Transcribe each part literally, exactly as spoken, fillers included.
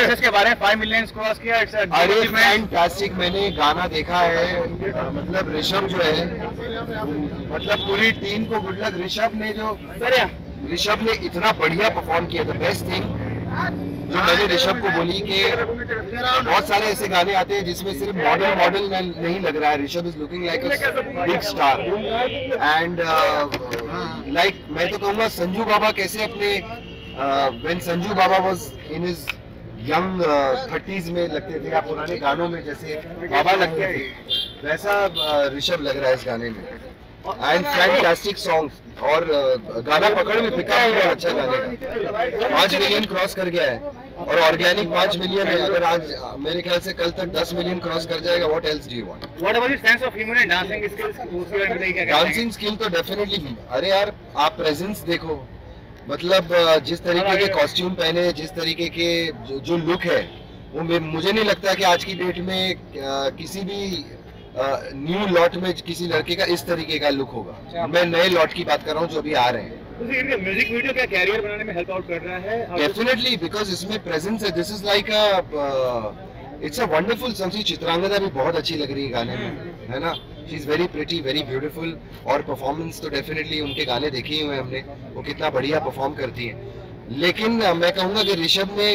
Success के बारे में फाइव मिलियन क्रॉस किया, इट्स अरे फैंटास्टिक। मैंने गाना देखा है, मतलब ऋषभ जो है, मतलब पूरी टीम को गुड लक। ऋषभ ने जो ऋषभ ने इतना बढ़िया परफॉर्म किया था। बेस्ट थिंग जो मैंने ऋषभ को बोली कि बहुत सारे ऐसे गाने आते हैं जिसमें सिर्फ मॉडल मॉडल नहीं लग रहा है। Rishabh is looking like a big star and like मैं तो कहूँगा संजू बाबा कैसे अपने when Sanju Baba was in his young thirties में लगते थे या पुराने गानों में जैसे बाबा लगते थे, वैसा ऋषभ लग रहा है इस गाने में। एंड फैंटास्टिक सॉन्ग और गाना पकड़ में पिका बहुत अच्छा गाने का। पांच मिलियन क्रॉस कर गया है और ऑर्गेनिक पांच मिलियन है। अगर आज मेरे ख्याल से कल तक दस मिलियन क्रॉस कर जाएगा। What else do you want? What about your sense of humour and dancing skills? Dancing skill तो डेफिनेटली, अरे यार आप प्रेजेंस देखो, मतलब जिस तरीके के कॉस्ट्यूम पहने, जिस तरीके के जो, जो लुक है, वो मुझे नहीं लगता कि आज की डेट में किसी भी न्यू uh, लॉट में किसी लड़के का इस तरीके का लुक होगा। मैं नए लॉट की बात कर रहा हूँ जो अभी आ रहे हैं। म्यूजिक वीडियो क्या कैरियर बनाने में हेल्प आउट कर रहा है? डेफिनेटली, बिकॉज इसमें प्रेजेंस है। This is like a it's a wonderful song. Chitrangada भी बहुत अच्छी लग रही है गाने में, है ना? She is very pretty, very beautiful. और परफॉर्मेंस तो डेफिनेटली उनके गाने देखे ही हुए हमने, वो कितना बढ़िया परफॉर्म करती है। लेकिन uh, मैं कहूँगा कि ऋषभ ने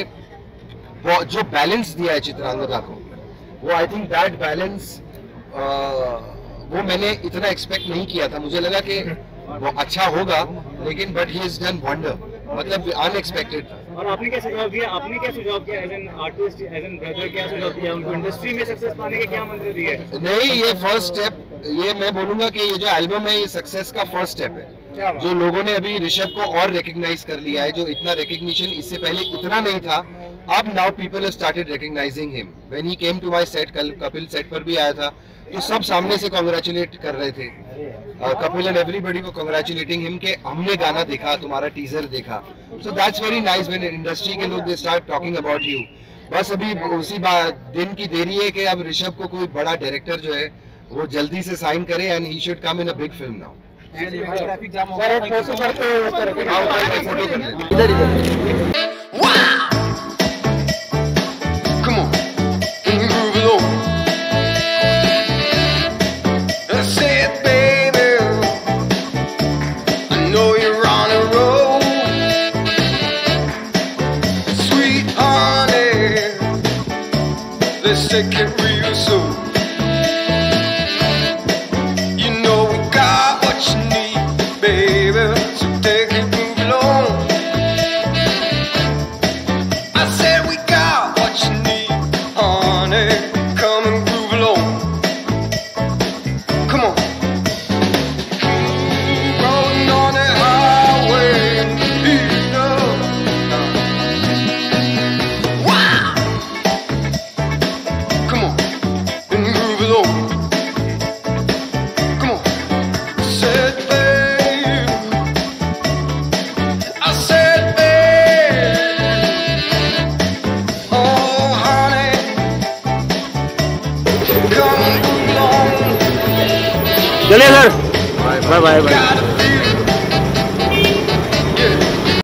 जो बैलेंस दिया है चित्रांगदा को, वो I think that balance Uh, वो मैंने इतना एक्सपेक्ट नहीं किया था। मुझे लगा कि वो अच्छा होगा, लेकिन but he has done wonder, मतलब अनएक्सपेक्टेड। और आपने क्या सुझाव दिया? आपने क्या सुझाव दिया as an artist, as an brother, क्या सुझाव दिया उनको इंडस्ट्री में सक्सेस पाने के? क्या मंत्र दिए? नहीं, ये फर्स्ट स्टेप, ये मैं बोलूंगा कि ये जो एल्बम है ये सक्सेस का फर्स्ट स्टेप है। जो लोगों ने अभी ऋषभ को और रिकग्नाइज कर लिया है, जो इतना रिकग्निशन इससे पहले इतना नहीं था, अब now people have started recognizing him. When he came to my set, कल कपिल सेट पर भी आया था, तो सब सामने से कांग्रेचुलेट कर रहे थे, कपिल एंड एवरीबॉडी को कांग्रेचुलेटिंग हिम के हमने गाना देखा, तुम्हारा टीजर देखा। So that's very nice when industry के लोग they start talking about you. बस अभी उसी दिन की देरी है कि अब ऋषभ को कोई बड़ा डायरेक्टर जो है वो जल्दी से साइन करे and he should come in a big film now. Let's take it real soon. You know we got what you need, baby. So take it, move along. I said we got what you need, honey. Come and groove along. Come on. Rolling on the highway, you know. Wow. Come on, and move along. Come on, said babe. I said babe. Oh honey, come and move along. चलिए sir, bye bye bye.